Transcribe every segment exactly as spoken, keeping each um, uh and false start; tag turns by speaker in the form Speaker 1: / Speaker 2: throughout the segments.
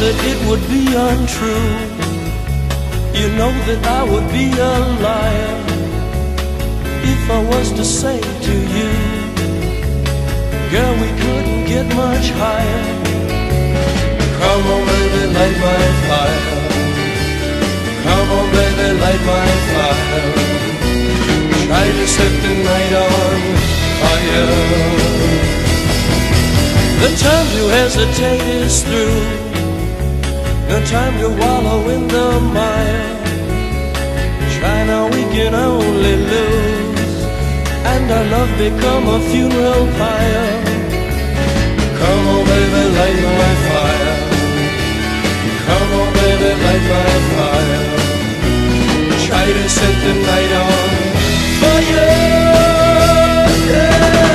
Speaker 1: that it would be untrue. You know that I would be a liar if I was to say to you, girl, we couldn't get much higher. Come on, baby, light my fire. Come on, baby, light my fire. Try to set the night on fire. The time to hesitate is through. No time to wallow in the mire. Try now, we can only lose, and our love become a funeral pyre. Come on, baby, light my fire. Come on, baby, light my fire. Try to set the night on fire. Yeah.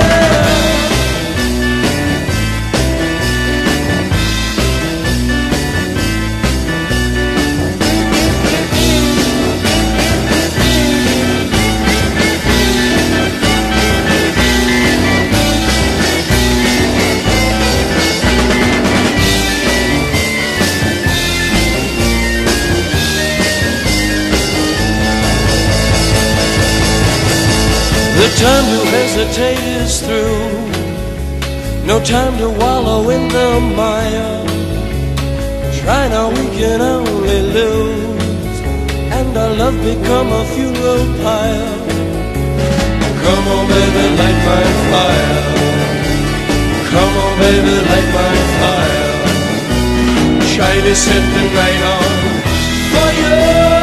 Speaker 1: The time to hesitate is through. No time to wallow in the mire. Try now, we can only lose, and our love become a funeral pyre. Come on, baby, light my fire. Come on, baby, light my fire. Try to set the night on fire.